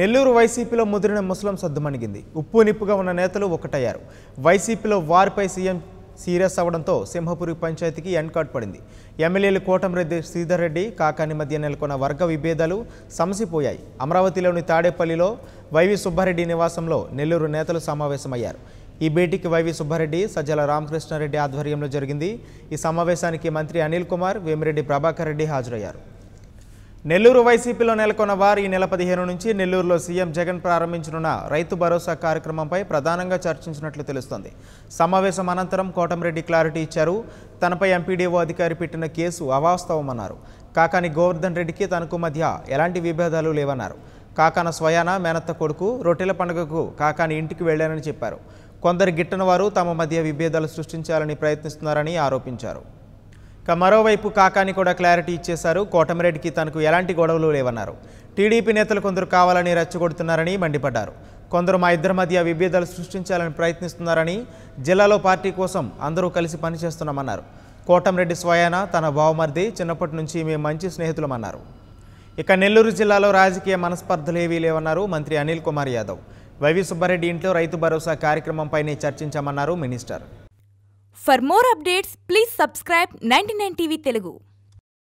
నెల్లూరు వైసీపీలో ముదిరిన ముస్లిం సద్దుమణిగింది. ఉప్పు నిప్పుగా ఉన్న నేతలు ఒకటయ్యారు. వైసీపీలో వారిపై సీఎం సీరియస్ అవడంతో సింహపురి పంచాయతీకి ఎండ్ కార్డ్ పడింది. ఎమ్మెల్యేలు కోటంరెడ్డి శ్రీధర్ రెడ్డి, కాకాని మధ్య నెలకొన్న వర్గ విభేదాలు సమసిపోయాయి. అమరావతిలోని తాడేపల్లిలో వైవి సుబ్బారెడ్డి నివాసంలో నెల్లూరు నేతలు సమావేశమయ్యారు. ఈ భేటీకి వైవి సుబ్బారెడ్డి, సజ్జల రామకృష్ణారెడ్డి ఆధ్వర్యంలో జరిగింది. ఈ సమావేశానికి మంత్రి అనిల్ కుమార్, వేమిరెడ్డి ప్రభాకర్ రెడ్డి హాజరయ్యారు. నెల్లూరు వైసీపీలో నెలకొన్న వారు ఈ నెల 15 నుంచి నెల్లూరులో సీఎం జగన్ ప్రారంభించనున్న రైతు భరోసా కార్యక్రమంపై ప్రధానంగా చర్చించినట్లు తెలుస్తోంది. సమావేశం అనంతరం కోటంరెడ్డి క్లారిటీ ఇచ్చారు. తనపై ఎంపీడీఓ అధికారి పెట్టిన కేసు అవాస్తవమన్నారు. కాకాని గోవర్ధన్ రెడ్డికి తనకు మధ్య ఎలాంటి విభేదాలు లేవన్నారు. కాకాన స్వయాన మేనత్త కొడుకు రొట్టెల పండుగకు కాకాని ఇంటికి వెళ్లారని చెప్పారు. కొందరు గిట్టని వారు తమ మధ్య విభేదాలు సృష్టించాలని ప్రయత్నిస్తున్నారని ఆరోపించారు. మరోవైపు కాకాని కూడా క్లారిటీ ఇచ్చేశారు. కోటంరెడ్డికి తనకు ఎలాంటి గొడవలు లేవన్నారు. టీడీపీ నేతలు కొందరు కావాలని రెచ్చగొడుతున్నారని మండిపడ్డారు. కొందరు మా ఇద్దరి మధ్య విభేదాలు సృష్టించాలని ప్రయత్నిస్తున్నారని, జిల్లాలో పార్టీ కోసం అందరూ కలిసి పనిచేస్తున్నామన్నారు. కోటంరెడ్డి స్వయాన తన బావమర్ది, చిన్నప్పటి నుంచి మేము మంచి స్నేహితులమన్నారు. ఇక నెల్లూరు జిల్లాలో రాజకీయ మనస్పర్ధలు ఏవీ లేవన్నారు మంత్రి అనిల్ కుమార్ యాదవ్. వైవి సుబ్బారెడ్డి ఇంట్లో రైతు భరోసా కార్యక్రమంపైనే చర్చించామన్నారు minister. For more updates, please subscribe 99 TV Telugu.